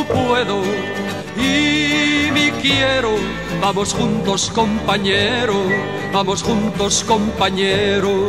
tu puedo y mi quiero. Vamos juntos, compañero, vamos juntos, compañero.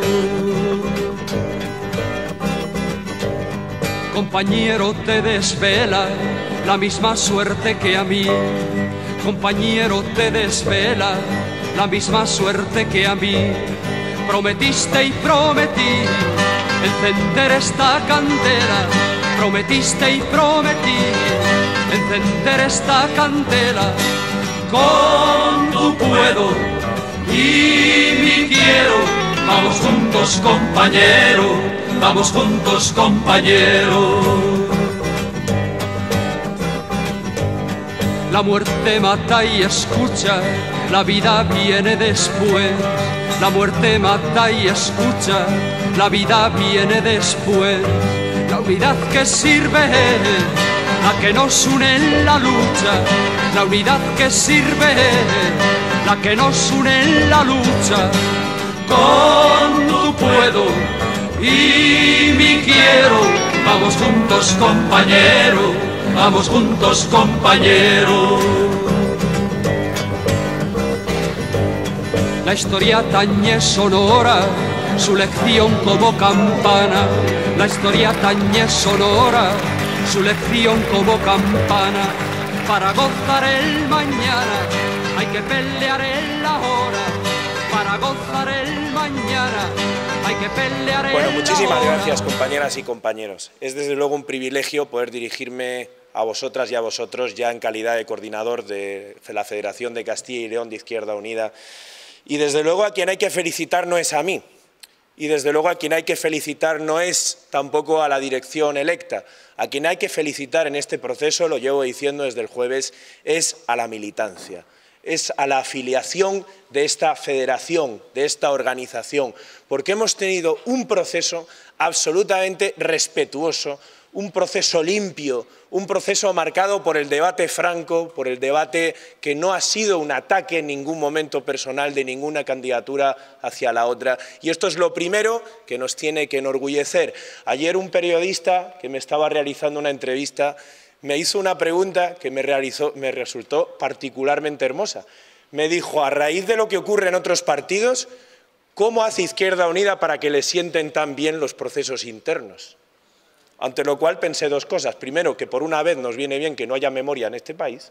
Compañero, te desvela la misma suerte que a mí. Compañero, te desvela la misma suerte que a mí. Prometiste y prometí encender esta candela. Prometiste y prometí encender esta candela. Con tu puedo y mi quiero. Vamos juntos, compañero, vamos juntos, compañero. La muerte mata y escucha, la vida viene después. La muerte mata y escucha, la vida viene después. La unidad que sirve es la que nos une en la lucha. La unidad que sirve es la que nos une en la lucha. Con tu puedo y mi quiero. Vamos juntos, compañero, vamos juntos, compañero. La historia tañe sonora, su lección como campana. La historia tañe sonora, su lección como campana. Para gozar el mañana hay que pelear el ahora. Para gozar el mañana hay que pelear el ahora. Bueno, muchísimas gracias, compañeras y compañeros. Es desde luego un privilegio poder dirigirme a vosotras y a vosotros ya en calidad de coordinador de la Federación de Castilla y León de Izquierda Unida. Y desde luego a quien hay que felicitar no es a mí. Y desde luego a quien hay que felicitar no es tampoco a la dirección electa. A quien hay que felicitar en este proceso, lo llevo diciendo desde el jueves, es a la militancia. Es a la afiliación de esta federación, de esta organización, porque hemos tenido un proceso absolutamente respetuoso, un proceso limpio, un proceso marcado por el debate franco, por el debate que no ha sido un ataque en ningún momento personal de ninguna candidatura hacia la otra. Y esto es lo primero que nos tiene que enorgullecer. Ayer un periodista que me estaba realizando una entrevista me hizo una pregunta que me resultó particularmente hermosa. Me dijo, a raíz de lo que ocurre en otros partidos, ¿cómo hace Izquierda Unida para que le sienten tan bien los procesos internos? Ante lo cual pensé dos cosas. Primero, que por una vez nos viene bien que no haya memoria en este país.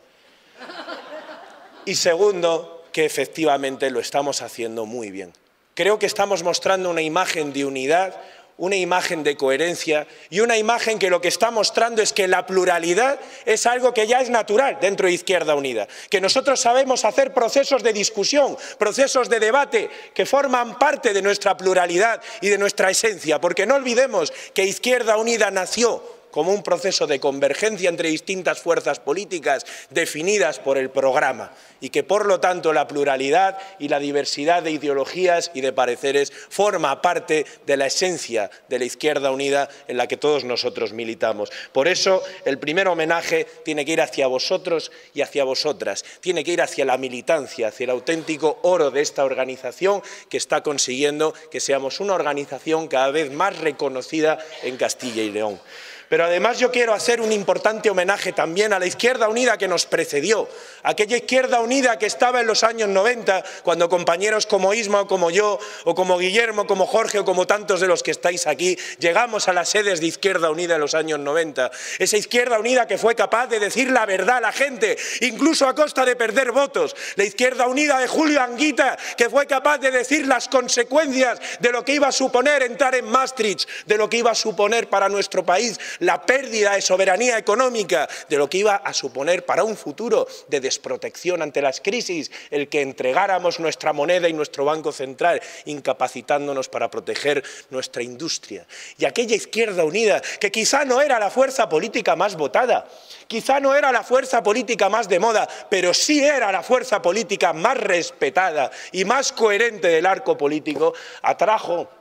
Y segundo, que efectivamente lo estamos haciendo muy bien. Creo que estamos mostrando una imagen de unidad, una imagen de coherencia y una imagen que lo que está mostrando es que la pluralidad es algo que ya es natural dentro de Izquierda Unida, que nosotros sabemos hacer procesos de discusión, procesos de debate que forman parte de nuestra pluralidad y de nuestra esencia, porque no olvidemos que Izquierda Unida nació como un proceso de convergencia entre distintas fuerzas políticas definidas por el programa y que, por lo tanto, la pluralidad y la diversidad de ideologías y de pareceres forma parte de la esencia de la Izquierda Unida en la que todos nosotros militamos. Por eso, el primer homenaje tiene que ir hacia vosotros y hacia vosotras, tiene que ir hacia la militancia, hacia el auténtico oro de esta organización que está consiguiendo que seamos una organización cada vez más reconocida en Castilla y León. Pero además yo quiero hacer un importante homenaje también a la Izquierda Unida que nos precedió, aquella Izquierda Unida que estaba en los años 90, cuando compañeros como Isma o como yo, o como Guillermo, como Jorge o como tantos de los que estáis aquí, llegamos a las sedes de Izquierda Unida en los años 90. Esa Izquierda Unida que fue capaz de decir la verdad a la gente, incluso a costa de perder votos. La Izquierda Unida de Julio Anguita, que fue capaz de decir las consecuencias de lo que iba a suponer entrar en Maastricht, de lo que iba a suponer para nuestro país la pérdida de soberanía económica, de lo que iba a suponer para un futuro de desprotección ante las crisis el que entregáramos nuestra moneda y nuestro Banco Central, incapacitándonos para proteger nuestra industria. Y aquella Izquierda Unida, que quizá no era la fuerza política más votada, quizá no era la fuerza política más de moda, pero sí era la fuerza política más respetada y más coherente del arco político, atrajo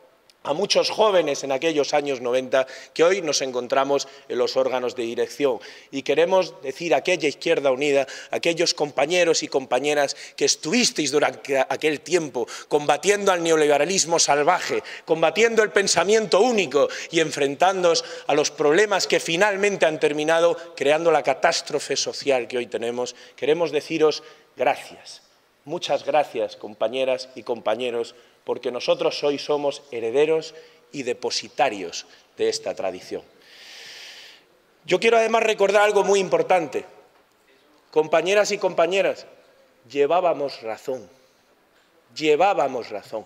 a muchos jóvenes en aquellos años 90 que hoy nos encontramos en los órganos de dirección. Y queremos decir a aquella Izquierda Unida, a aquellos compañeros y compañeras que estuvisteis durante aquel tiempo combatiendo al neoliberalismo salvaje, combatiendo el pensamiento único y enfrentándoos a los problemas que finalmente han terminado creando la catástrofe social que hoy tenemos, queremos deciros gracias. Muchas gracias, compañeras y compañeros, porque nosotros hoy somos herederos y depositarios de esta tradición. Yo quiero además recordar algo muy importante. Compañeras y compañeras, llevábamos razón. Llevábamos razón.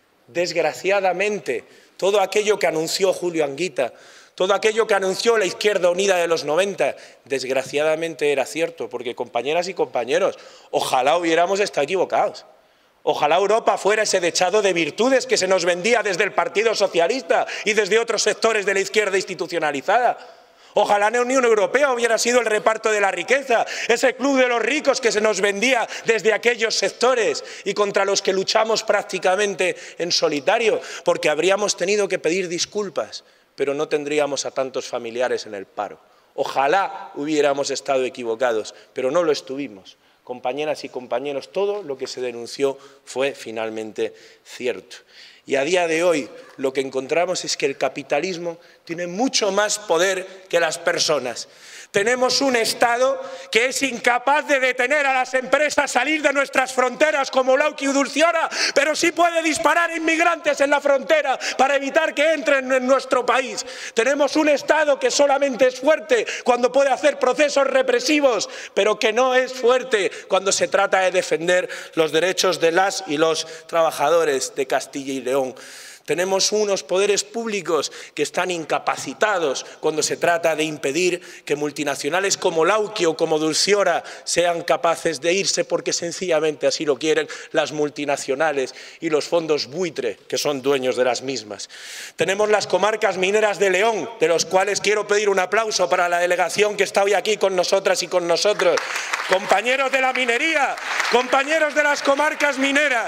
Desgraciadamente, todo aquello que anunció Julio Anguita, todo aquello que anunció la Izquierda Unida de los 90, desgraciadamente era cierto, porque compañeras y compañeros, ojalá hubiéramos estado equivocados. Ojalá Europa fuera ese dechado de virtudes que se nos vendía desde el Partido Socialista y desde otros sectores de la izquierda institucionalizada. Ojalá la Unión Europea hubiera sido el reparto de la riqueza, ese club de los ricos que se nos vendía desde aquellos sectores y contra los que luchamos prácticamente en solitario, porque habríamos tenido que pedir disculpas, pero no tendríamos a tantos familiares en el paro. Ojalá hubiéramos estado equivocados, pero no lo estuvimos. Compañeras y compañeros, todo lo que se denunció fue finalmente cierto. Y a día de hoy lo que encontramos es que el capitalismo tiene mucho más poder que las personas. Tenemos un Estado que es incapaz de detener a las empresas salir de nuestras fronteras como Lauki y Dulciora, pero sí puede disparar a inmigrantes en la frontera para evitar que entren en nuestro país. Tenemos un Estado que solamente es fuerte cuando puede hacer procesos represivos, pero que no es fuerte cuando se trata de defender los derechos de las y los trabajadores de Castilla y León. Tenemos unos poderes públicos que están incapacitados cuando se trata de impedir que multinacionales como Lauki o como Dulciora sean capaces de irse porque sencillamente así lo quieren las multinacionales y los fondos buitre que son dueños de las mismas. Tenemos las comarcas mineras de León, de los cuales quiero pedir un aplauso para la delegación que está hoy aquí con nosotras y con nosotros. Compañeros de la minería, compañeros de las comarcas mineras.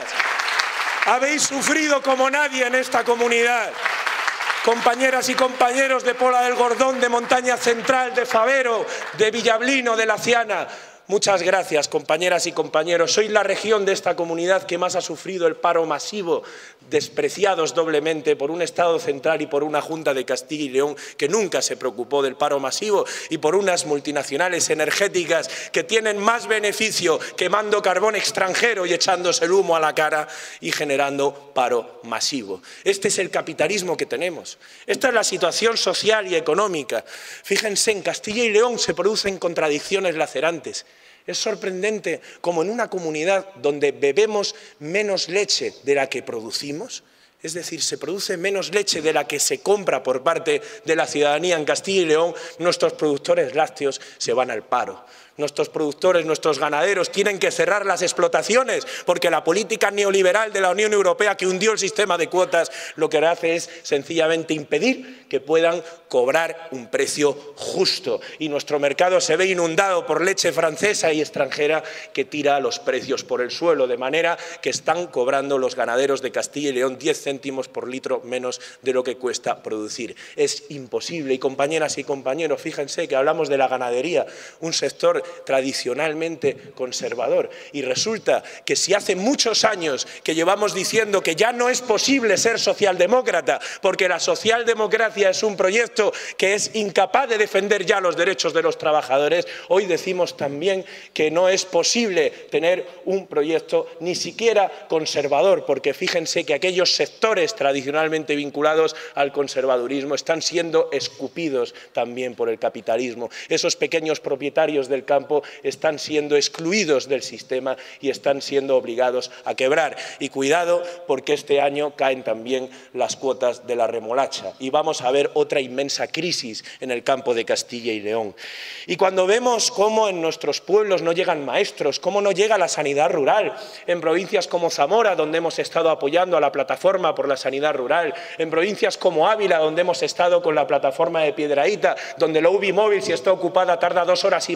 Habéis sufrido como nadie en esta comunidad. Compañeras y compañeros de Pola del Gordón, de Montaña Central, de Favero, de Villablino, de Laciana. Muchas gracias, compañeras y compañeros. Sois la región de esta comunidad que más ha sufrido el paro masivo, despreciados doblemente por un Estado central y por una Junta de Castilla y León que nunca se preocupó del paro masivo y por unas multinacionales energéticas que tienen más beneficio quemando carbón extranjero y echándose el humo a la cara y generando paro masivo. Este es el capitalismo que tenemos. Esta es la situación social y económica. Fíjense, en Castilla y León se producen contradicciones lacerantes. Es sorprendente como en una comunidad donde bebemos menos leche de la que producimos, es decir, se produce menos leche de la que se compra por parte de la ciudadanía en Castilla y León, nuestros productores lácteos se van al paro. Nuestros productores, nuestros ganaderos tienen que cerrar las explotaciones porque la política neoliberal de la Unión Europea que hundió el sistema de cuotas lo que hace es sencillamente impedir que puedan cobrar un precio justo y nuestro mercado se ve inundado por leche francesa y extranjera que tira los precios por el suelo, de manera que están cobrando los ganaderos de Castilla y León 10 céntimos por litro menos de lo que cuesta producir. Es imposible y compañeras y compañeros, fíjense que hablamos de la ganadería, un sector tradicionalmente conservador y resulta que si hace muchos años que llevamos diciendo que ya no es posible ser socialdemócrata porque la socialdemocracia es un proyecto que es incapaz de defender ya los derechos de los trabajadores, hoy decimos también que no es posible tener un proyecto ni siquiera conservador porque fíjense que aquellos sectores tradicionalmente vinculados al conservadurismo están siendo escupidos también por el capitalismo. Esos pequeños propietarios del campo están siendo excluidos del sistema y están siendo obligados a quebrar. Y cuidado porque este año caen también las cuotas de la remolacha y vamos a ver otra inmensa crisis en el campo de Castilla y León. Y cuando vemos cómo en nuestros pueblos no llegan maestros, cómo no llega la sanidad rural, en provincias como Zamora, donde hemos estado apoyando a la plataforma por la sanidad rural, en provincias como Ávila, donde hemos estado con la plataforma de Piedrahíta, donde la UBI móvil, si está ocupada, tarda 2 horas y media en llegar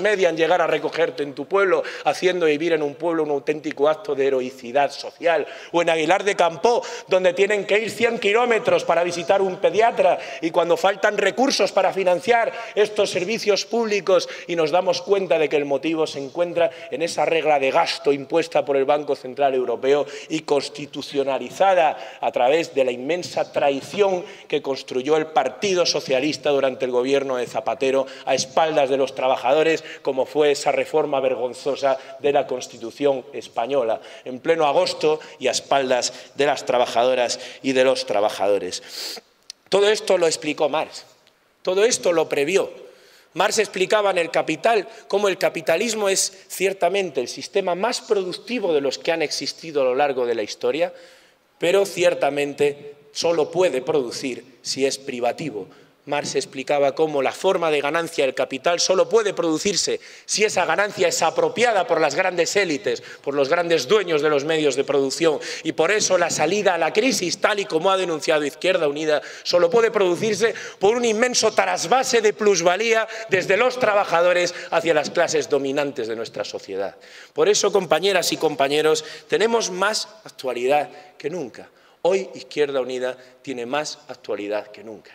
llegar a recogerte en tu pueblo, haciendo vivir en un pueblo un auténtico acto de heroicidad social. O en Aguilar de Campoo, donde tienen que ir 100 kilómetros para visitar un pediatra y cuando faltan recursos para financiar estos servicios públicos y nos damos cuenta de que el motivo se encuentra en esa regla de gasto impuesta por el Banco Central Europeo y constitucionalizada a través de la inmensa traición que construyó el Partido Socialista durante el gobierno de Zapatero a espaldas de los trabajadores, como fue esa reforma vergonzosa de la Constitución española, en pleno agosto y a espaldas de las trabajadoras y de los trabajadores. Todo esto lo explicó Marx, todo esto lo previó. Marx explicaba en El Capital cómo el capitalismo es ciertamente el sistema más productivo de los que han existido a lo largo de la historia, pero ciertamente solo puede producir si es privativo. Marx explicaba cómo la forma de ganancia del capital solo puede producirse si esa ganancia es apropiada por las grandes élites, por los grandes dueños de los medios de producción. Y por eso la salida a la crisis, tal y como ha denunciado Izquierda Unida, solo puede producirse por un inmenso trasvase de plusvalía desde los trabajadores hacia las clases dominantes de nuestra sociedad. Por eso, compañeras y compañeros, tenemos más actualidad que nunca. Hoy Izquierda Unida tiene más actualidad que nunca.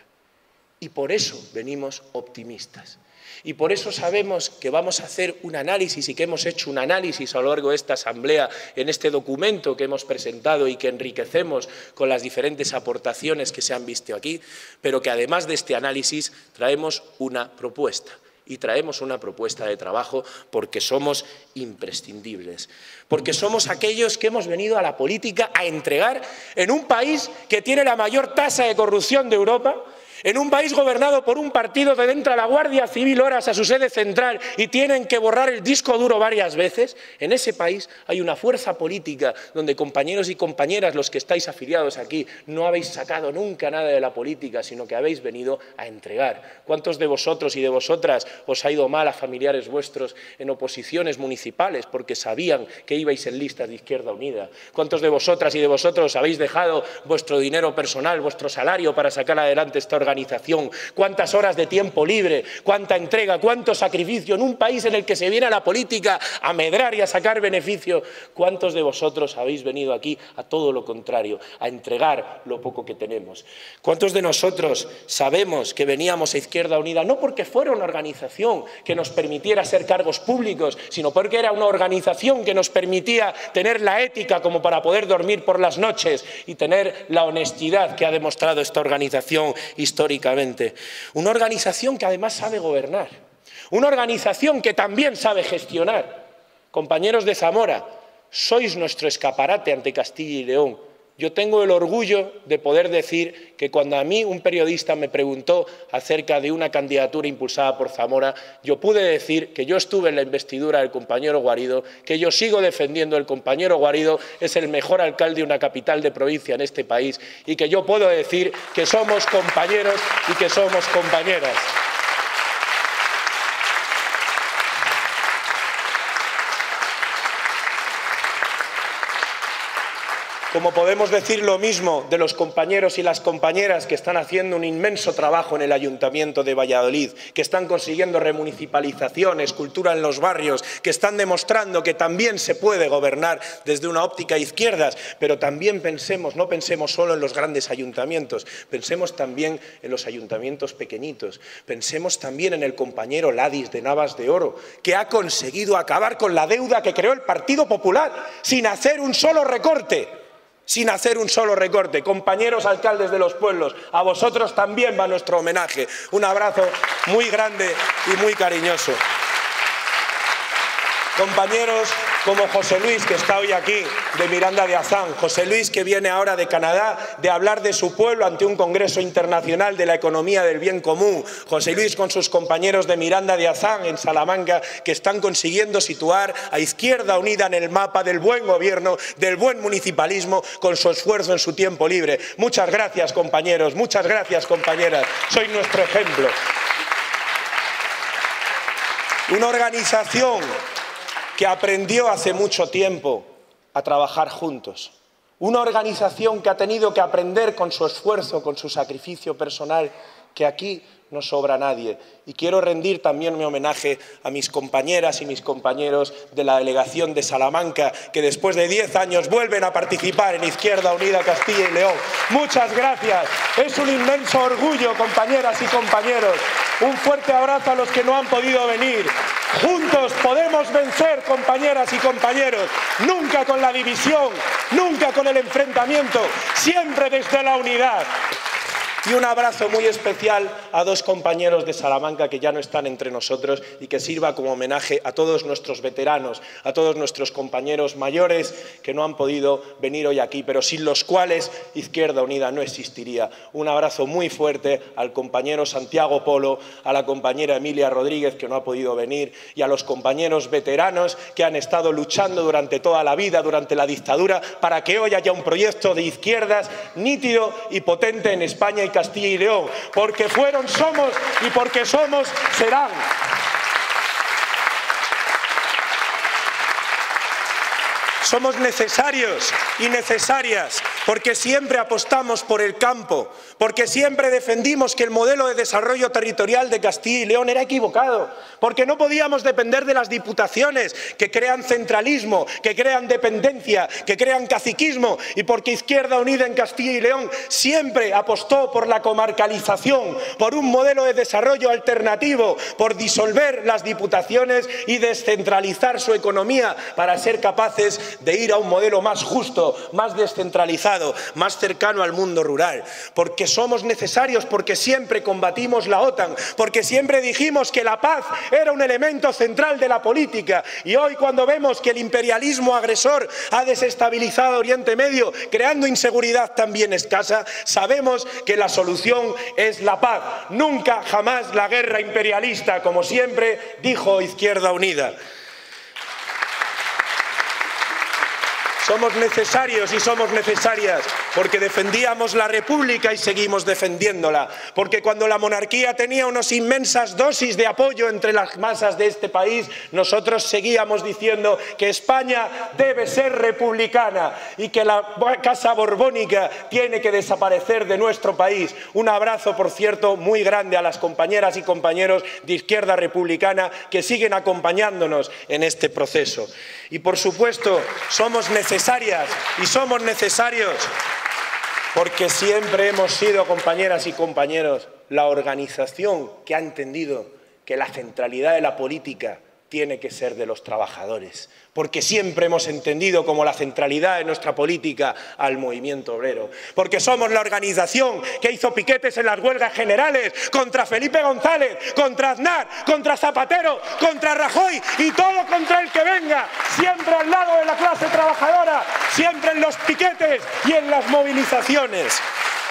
Y por eso venimos optimistas. Y por eso sabemos que vamos a hacer un análisis y que hemos hecho un análisis a lo largo de esta asamblea en este documento que hemos presentado y que enriquecemos con las diferentes aportaciones que se han visto aquí, pero que además de este análisis traemos una propuesta. Y traemos una propuesta de trabajo porque somos imprescindibles, porque somos aquellos que hemos venido a la política a entregar en un país que tiene la mayor tasa de corrupción de Europa, en un país gobernado por un partido donde entra la Guardia Civil horas a su sede central y tienen que borrar el disco duro varias veces. En ese país hay una fuerza política donde compañeros y compañeras, los que estáis afiliados aquí, no habéis sacado nunca nada de la política, sino que habéis venido a entregar. ¿Cuántos de vosotros y de vosotras os ha ido mal a familiares vuestros en oposiciones municipales porque sabían que ibais en listas de Izquierda Unida? ¿Cuántos de vosotras y de vosotros habéis dejado vuestro dinero personal, vuestro salario para sacar adelante esta organización? ¿Cuántas horas de tiempo libre, cuánta entrega, cuánto sacrificio en un país en el que se viene a la política a medrar y a sacar beneficio? ¿Cuántos de vosotros habéis venido aquí a todo lo contrario, a entregar lo poco que tenemos? ¿Cuántos de nosotros sabemos que veníamos a Izquierda Unida no porque fuera una organización que nos permitiera ser cargos públicos, sino porque era una organización que nos permitía tener la ética como para poder dormir por las noches y tener la honestidad que ha demostrado esta organización históricamente? Una organización que además sabe gobernar, una organización que también sabe gestionar. Compañeros de Zamora, sois nuestro escaparate ante Castilla y León. Yo tengo el orgullo de poder decir que cuando a mí un periodista me preguntó acerca de una candidatura impulsada por Zamora, yo pude decir que yo estuve en la investidura del compañero Guarido, que yo sigo defendiendo al compañero Guarido, es el mejor alcalde de una capital de provincia en este país y que yo puedo decir que somos compañeros y que somos compañeras. Como podemos decir lo mismo de los compañeros y las compañeras que están haciendo un inmenso trabajo en el Ayuntamiento de Valladolid, que están consiguiendo remunicipalización, escultura en los barrios, que están demostrando que también se puede gobernar desde una óptica de izquierdas, pero también no pensemos solo en los grandes ayuntamientos, pensemos también en los ayuntamientos pequeñitos, pensemos también en el compañero Ladis de Navas de Oro, que ha conseguido acabar con la deuda que creó el Partido Popular sin hacer un solo recorte. Sin hacer un solo recorte. Compañeros alcaldes de los pueblos, a vosotros también va nuestro homenaje. Un abrazo muy grande y muy cariñoso. Compañeros como José Luis, que está hoy aquí, de Miranda de Azán, José Luis, que viene ahora de Canadá, de hablar de su pueblo ante un congreso internacional de la economía del bien común, José Luis con sus compañeros de Miranda de Azán, en Salamanca, que están consiguiendo situar a Izquierda Unida en el mapa del buen gobierno, del buen municipalismo, con su esfuerzo en su tiempo libre. Muchas gracias, compañeros, muchas gracias, compañeras, sois nuestro ejemplo. Una organización que aprendió hace mucho tiempo a trabajar juntos. Una organización que ha tenido que aprender con su esfuerzo, con su sacrificio personal, que aquí no sobra nadie. Y quiero rendir también mi homenaje a mis compañeras y mis compañeros de la delegación de Salamanca, que después de 10 años vuelven a participar en Izquierda Unida Castilla y León. Muchas gracias. Es un inmenso orgullo, compañeras y compañeros. Un fuerte abrazo a los que no han podido venir. Juntos podemos vencer, compañeras y compañeros. Nunca con la división, nunca con el enfrentamiento, siempre desde la unidad. Y un abrazo muy especial a dos compañeros de Salamanca que ya no están entre nosotros y que sirva como homenaje a todos nuestros veteranos, a todos nuestros compañeros mayores que no han podido venir hoy aquí, pero sin los cuales Izquierda Unida no existiría. Un abrazo muy fuerte al compañero Santiago Polo, a la compañera Emilia Rodríguez, que no ha podido venir, y a los compañeros veteranos que han estado luchando durante toda la vida, durante la dictadura, para que hoy haya un proyecto de izquierdas nítido y potente en España y Castilla y León, porque fueron, somos y porque somos, serán. Somos necesarios y necesarias porque siempre apostamos por el campo, porque siempre defendimos que el modelo de desarrollo territorial de Castilla y León era equivocado, porque no podíamos depender de las diputaciones que crean centralismo, que crean dependencia, que crean caciquismo, y porque Izquierda Unida en Castilla y León siempre apostó por la comarcalización, por un modelo de desarrollo alternativo, por disolver las diputaciones y descentralizar su economía para ser capaces de ir a un modelo más justo, más descentralizado, más cercano al mundo rural. Porque somos necesarios, porque siempre combatimos la OTAN, porque siempre dijimos que la paz era un elemento central de la política. Y hoy, cuando vemos que el imperialismo agresor ha desestabilizado Oriente Medio, creando inseguridad también escasa, sabemos que la solución es la paz. Nunca, jamás la guerra imperialista, como siempre dijo Izquierda Unida. Somos necesarios y somos necesarias porque defendíamos la República y seguimos defendiéndola, porque cuando la monarquía tenía unas inmensas dosis de apoyo entre las masas de este país, nosotros seguíamos diciendo que España debe ser republicana y que la Casa Borbónica tiene que desaparecer de nuestro país. Un abrazo, por cierto, muy grande a las compañeras y compañeros de Izquierda Republicana que siguen acompañándonos en este proceso. Y, por supuesto, somos necesarias y somos necesarios porque siempre hemos sido, compañeras y compañeros, la organización que ha entendido que la centralidad de la política tiene que ser de los trabajadores, porque siempre hemos entendido como la centralidad de nuestra política al movimiento obrero, porque somos la organización que hizo piquetes en las huelgas generales contra Felipe González, contra Aznar, contra Zapatero, contra Rajoy y todo contra el que venga, siempre al lado de la clase trabajadora, siempre en los piquetes y en las movilizaciones.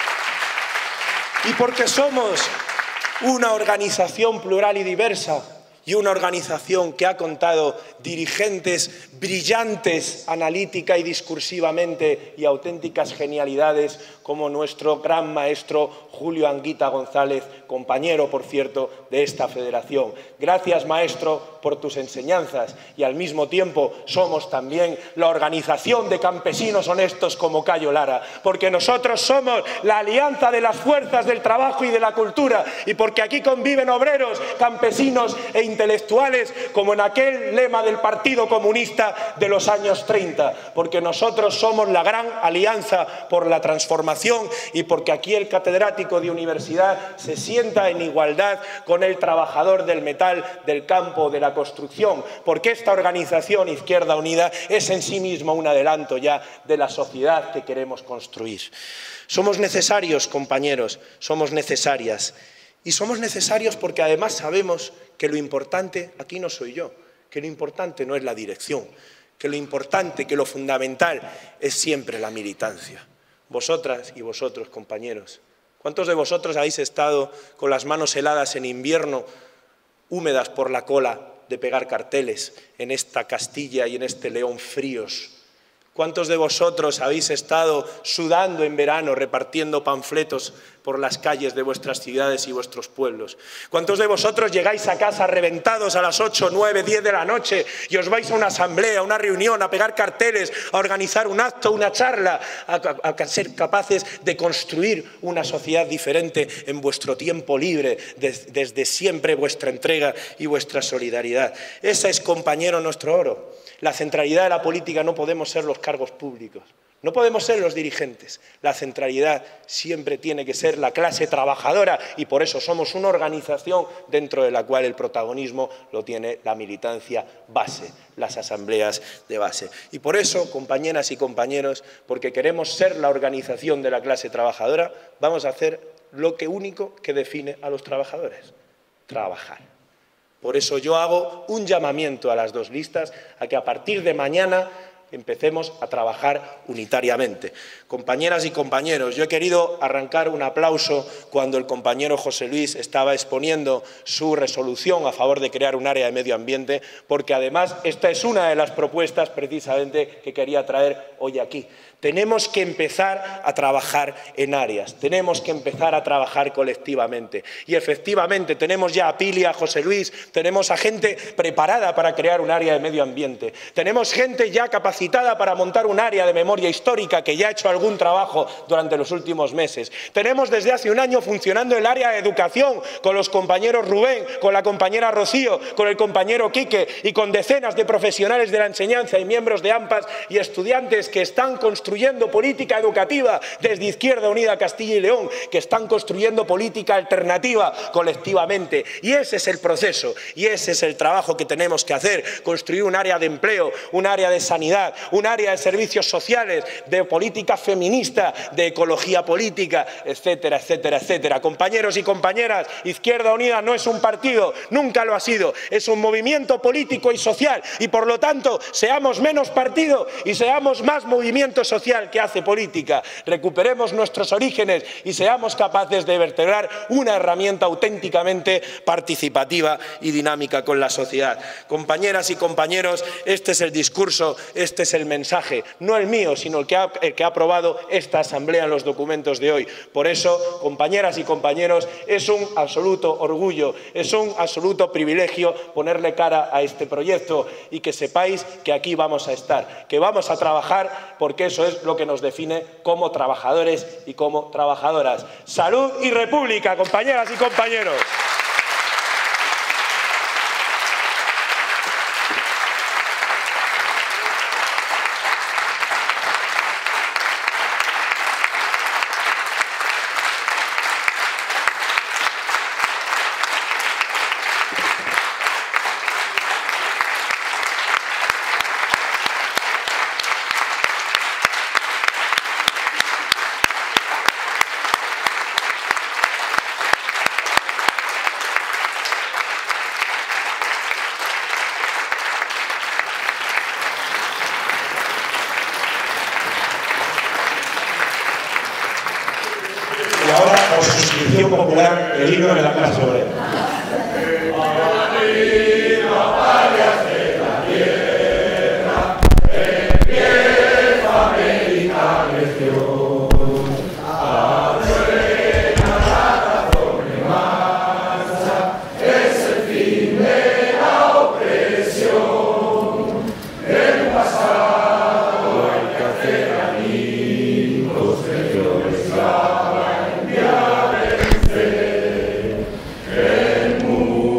Y porque somos una organización plural y diversa, y una organización que ha contado dirigentes brillantes analítica y discursivamente y auténticas genialidades como nuestro gran maestro Julio Anguita González, compañero, por cierto, de esta federación. Gracias, maestro, por tus enseñanzas y al mismo tiempo somos también la organización de campesinos honestos como Cayo Lara, porque nosotros somos la alianza de las fuerzas del trabajo y de la cultura y porque aquí conviven obreros, campesinos e intelectuales como en aquel lema del Partido Comunista de los años 30, porque nosotros somos la gran alianza por la transformación y porque aquí el catedrático de universidad se sienta en igualdad con el trabajador del metal, del campo, de la construcción, porque esta organización Izquierda Unida es en sí misma un adelanto ya de la sociedad que queremos construir. Somos necesarios, compañeros, somos necesarias. Y somos necesarios porque además sabemos que lo importante aquí no soy yo, que lo importante no es la dirección, que lo importante, que lo fundamental es siempre la militancia. Vosotras y vosotros, compañeros, ¿cuántos de vosotros habéis estado con las manos heladas en invierno, húmedas por la cola de pegar carteles en esta Castilla y en este León fríos? ¿Cuántos de vosotros habéis estado sudando en verano repartiendo panfletos por las calles de vuestras ciudades y vuestros pueblos? ¿Cuántos de vosotros llegáis a casa reventados a las 8, 9, 10 de la noche y os vais a una asamblea, a una reunión, a pegar carteles, a organizar un acto, una charla, a ser capaces de construir una sociedad diferente en vuestro tiempo libre, desde siempre vuestra entrega y vuestra solidaridad? Esa es, compañero, nuestro oro. La centralidad de la política no podemos ser los cargos públicos, no podemos ser los dirigentes. La centralidad siempre tiene que ser la clase trabajadora y por eso somos una organización dentro de la cual el protagonismo lo tiene la militancia base, las asambleas de base. Y por eso, compañeras y compañeros, porque queremos ser la organización de la clase trabajadora, vamos a hacer lo único que define a los trabajadores: trabajar. Por eso yo hago un llamamiento a las dos listas a que a partir de mañana empecemos a trabajar unitariamente. Compañeras y compañeros, yo he querido arrancar un aplauso cuando el compañero José Luis estaba exponiendo su resolución a favor de crear un área de medio ambiente, porque además esta es una de las propuestas precisamente que quería traer hoy aquí. Tenemos que empezar a trabajar en áreas, tenemos que empezar a trabajar colectivamente. Y efectivamente tenemos ya a Pili, a José Luis, tenemos a gente preparada para crear un área de medio ambiente. Tenemos gente ya capacitada para montar un área de memoria histórica que ya ha hecho algún trabajo durante los últimos meses. Tenemos desde hace un año funcionando el área de educación con los compañeros Rubén, con la compañera Rocío, con el compañero Quique y con decenas de profesionales de la enseñanza y miembros de AMPAs y estudiantes que están construyendo política educativa desde Izquierda Unida Castilla y León, que están construyendo política alternativa colectivamente. Y ese es el proceso y ese es el trabajo que tenemos que hacer: construir un área de empleo, un área de sanidad, un área de servicios sociales, de política feminista, de ecología política, etcétera, etcétera, etcétera. Compañeros y compañeras, Izquierda Unida no es un partido, nunca lo ha sido, es un movimiento político y social, y por lo tanto seamos menos partido y seamos más movimiento social que hace política. Recuperemos nuestros orígenes y seamos capaces de vertebrar una herramienta auténticamente participativa y dinámica con la sociedad. Compañeras y compañeros, este es el discurso, este es el mensaje, no el mío, sino el que ha aprobado esta Asamblea en los documentos de hoy. Por eso, compañeras y compañeros, es un absoluto orgullo, es un absoluto privilegio ponerle cara a este proyecto y que sepáis que aquí vamos a estar, que vamos a trabajar, porque eso es lo que nos define como trabajadores y como trabajadoras. ¡Salud y República, compañeras y compañeros! Y ahora, por suscripción popular, el himno de la clase obrera. El mundo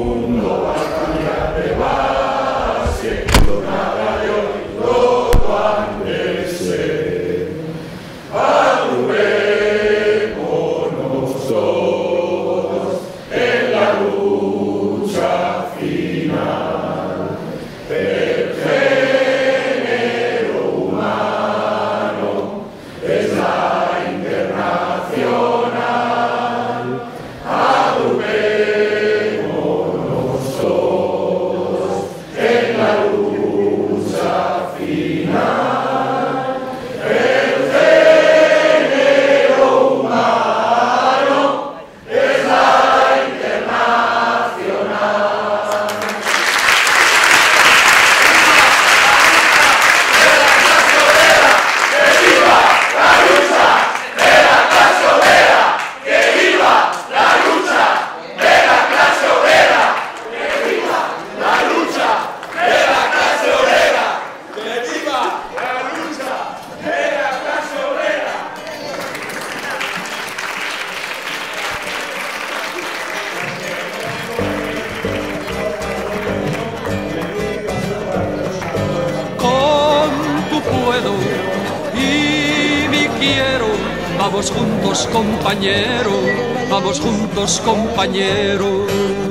quiero. Vamos juntos, compañero, vamos juntos, compañero.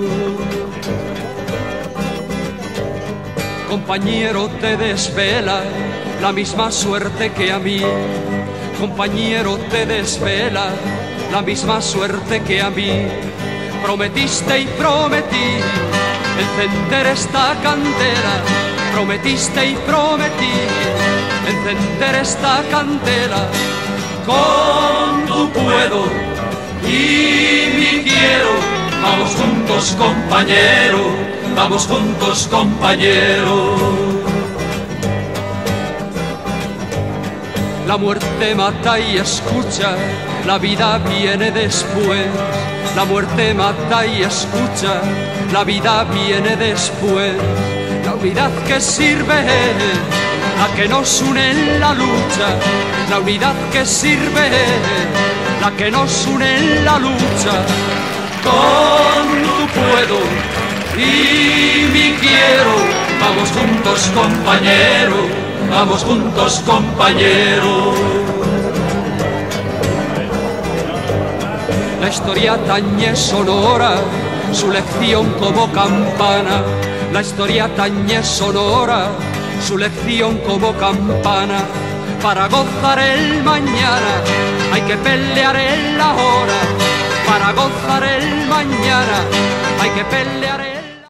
Compañero, te desvela la misma suerte que a mí. Compañero, te desvela la misma suerte que a mí. Prometiste y prometí encender esta candela. Prometiste y prometí encender esta candela. Con tu puedo y mi quiero. Vamos juntos, compañero, vamos juntos, compañero. La muerte mata y escucha, la vida viene después. La muerte mata y escucha, la vida viene después. La unidad que sirve es la que nos une en la lucha. La unidad que sirve es la que nos une en la lucha. Con tu puedo y mi quiero. Vamos juntos, compañero, vamos juntos, compañero. La historia tañe sonora, su lección como campana. La historia tañe sonora, su lección como campana. Para gozar el mañana hay que pelear en la hora. Para gozar el mañana hay que pelear en